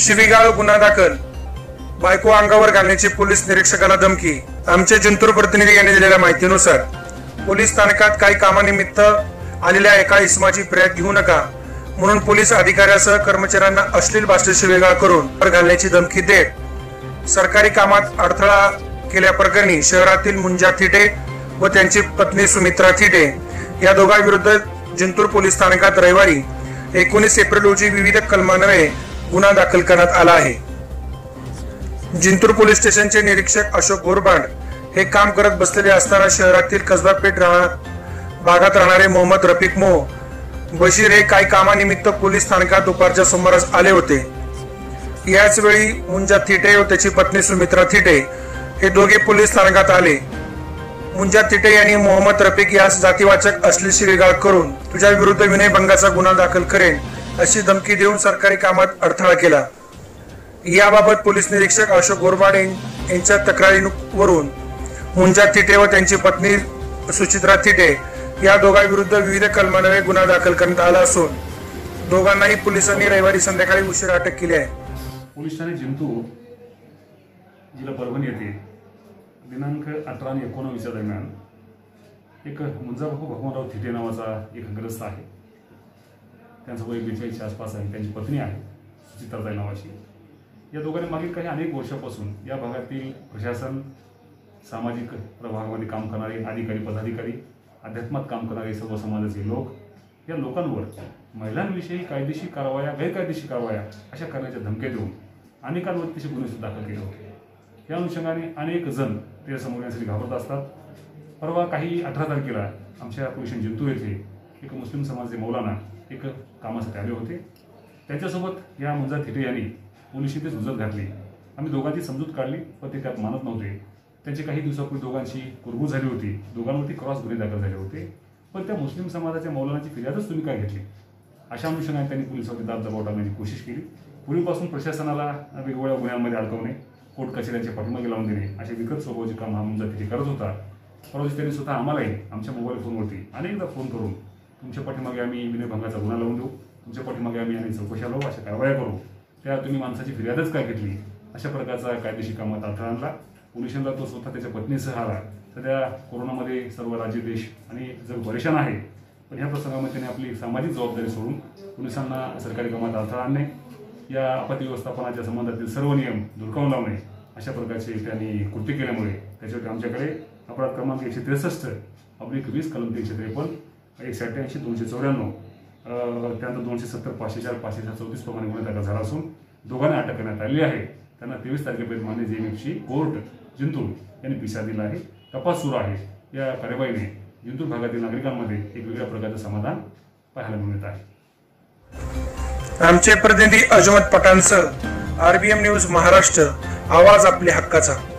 शिवीगाळ गुन्हा दाखल, बायको अंगावर घालण्याची पोलीस निरीक्षकाला धमकी। आमचे जिंतूर प्रतिनिधी यांनी दिलेल्या माहितीनुसार पोलीस स्थानकात काही कामानिमित्त आलेल्या एका इसमाची फिर्याद घेऊ नका म्हणून पोलीस अधिकाऱ्यासह कर्मचाऱ्यांना अश्लील भाषेत शिवीगाळ करून घालण्याची धमकी देत सरकारी कामात अडथळा केल्याप्रकरणी शहरातील मुंजा थिटे व त्यांची पत्नी सुमित्रा थिटे या दोघांविरुद्ध जिंतूर पोलीस स्थानकात रविवारी 19 एप्रिल रोजी विविध कलमान्वये गुन्हा दाखल करण्यात आला आहे। जिंतूर पोलीस स्टेशनचे निरीक्षक अशोक गोरबांड हे काम करत बसलेले असताना शहरातील कसबा पेठ भागात राहणारे मोहम्मद रफिक बशीर हे काही कामानिमित्त पोलीस स्थानकात दुपारच्या सुमारास आले होते। याच वेळी मुंजा थिटे व त्याची पत्नी सुमित्रा थिटे हे दोघे पोलीस स्थानकात आले। मुंजा थिटे यांनी मोहम्मद रफिक यास जातीवाचक अश्लील शिवीगाळ करून तुझ्या विरुद्ध विनयभंगाचा गुन्हा दाखल करेन अशी धमकी देऊन सरकारी कामात अडथळा केला। याबाबत पोलीस निरीक्षक अशोक गोरबाड यांच्या तक्रारीवरून मुंजा थिटे व त्यांची पत्नी सुचित्रा थिटे या दोघांविरुद्ध विविध कलमान्वये गुन्हा दाखल करण्यात आला असून दोघांनाही पोलिसांनी रविवारी संध्याकाळी उशिरा अटक केली आहे। पोलीस ठाणे जिंतूर जिल्हा परभणी येथे दिनांक 18 आणि 19 दरम्यान एक मुंजा भगवानराव थिटे नावाचा एक ग्रस्त आहे। त्यांचं वय 42 आसपास आहे। त्यांची पत्नी आहे सुचित्राताई नावाची। या दोघांनी मागील काही अनेक वर्षापासून या भागातील प्रशासन, सामाजिक प्रभागामध्ये काम करणारे अधिकारी, पदाधिकारी, अध्यात्मात काम करणारे सर्व समाजाचे लोक या लोकांवर महिलांविषयी कायदेशीर कारवाया, गैरकायदेशीर कारवाया अशा करण्याच्या धमक्या देऊन अनेकांवर तसे गुन्हे दाखल केले होते। या अनुषंगाने अनेक जण ते समोर येण्यासाठी घाबरत असतात। परवा काही 18 तारखेला आमच्या पोलीस जिंतूर येथे एक मुस्लिम समाजाचे मौलाना एक कामासाठी आले होते। त्यांच्यासोबत या मुंजा थिटे यांनी पोलिसांनी ते झुंजत घातली। आम्ही दोघांची समजूत काढली पण ते त्यात मानत नव्हते। त्यांची काही दिवसापूर्वी दोघांची कुरबूर झाली होती। दोघांवरती क्रॉस गुन्हे दाखल झाले होते पण त्या मुस्लिम समाजाच्या मौलानाची फिर्यादच तुम्ही काय घेतली अशा अनुषंगाने त्यांनी पोलिसांवरती दाब दबाव टाकण्याची कोशिश केली। पूर्वीपासून प्रशासनाला वेगवेगळ्या गुन्ह्यांमध्ये अडकवणे, कोर्ट कचेऱ्यांच्या पाठीमागे लावून देणे असे विकट स्वभावाचे काम हा मुंजा थिटे करत होता। परंतु त्यांनी स्वतः आम्हालाही आमच्या मोबाईल फोनवरती अनेकदा फोन करून तुमच्या पाठीमागे आम्ही विनयभंगाचा गुन्हा लावून देऊ, तुमच्या पाठीमागे आम्ही अनेक चौकशा लावू, अशा कारवाया करू, त्या तुम्ही माणसाची फिर्यादच काय घेतली अशा प्रकारचा कायदेशीर कामात अडथळा आणला। पोलिसांना तो स्वतः त्याच्या पत्नीसह आला। सध्या कोरोनामध्ये सर्व राज्य, देश आणि जग परेशान आहे पण ह्या प्रसंगामध्ये त्यांनी आपली सामाजिक जबाबदारी सोडून पोलिसांना सरकारी कामात अडथळा आणणे, या आपत्ती व्यवस्थापनाच्या संबंधातील सर्व नियम धुडकावून लावणे अशा प्रकारचे त्यांनी कृत्य केल्यामुळे त्याच्यावर आमच्याकडे अपराध क्रमांक 163/20 कलम 353 188 294 त्यानंतर 270 504 534 प्रमाणे गुन्हा दाखल झाला असून दोघांना अटक करण्यात आली आहे। त्यांना 23 तारखेपर्यंत मान्य जेएमएफसी कोर्ट जिंतूर यांनी पिसा दिला आहे। तपास सुरू आहे। या कार्यवाहीने जिंतूर भागातील नागरिकांमध्ये एक वेगळ्या प्रकारचं समाधान पाहायला मिळत आहे। आमचे प्रतिनिधी अजमत पठाणसह RBM न्यूज महाराष्ट्र, आवाज आपल्या हक्काचा।